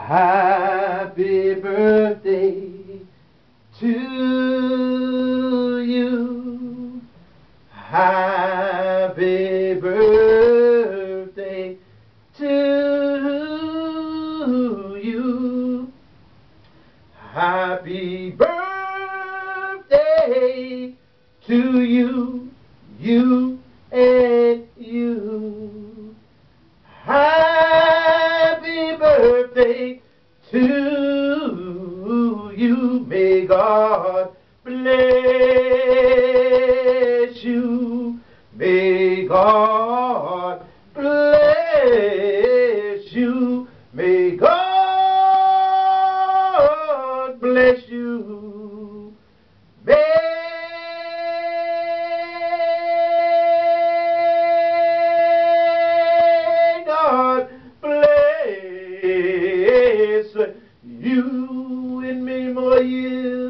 Happy birthday to you. Happy birthday to you. Happy birthday to you, you and you. Happy birthday to you. May God bless you. May God bless you. May God bless you. May God bless you in many more years.